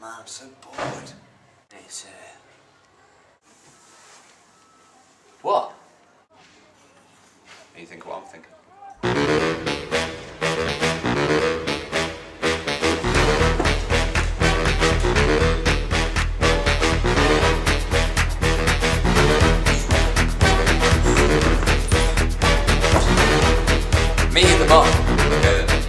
man, I'm so bored. It's, What? You think what I'm thinking? Meet at the bar. Okay then.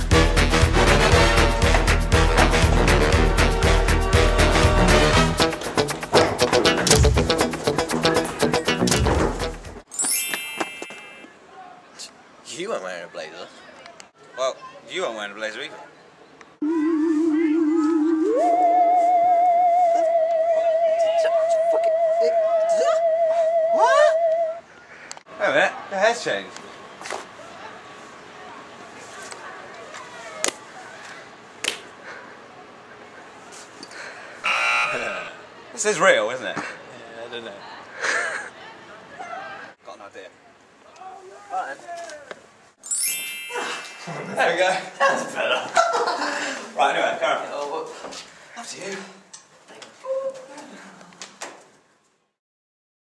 You weren't wearing a blazer. Well, you weren't wearing a blazer either. What? Wait a minute, your hair's changed. This is real, isn't it? Yeah, I don't know. Got an idea. Right. There we go. That's better. Right, anyway, carry on. Oh, well, up to you.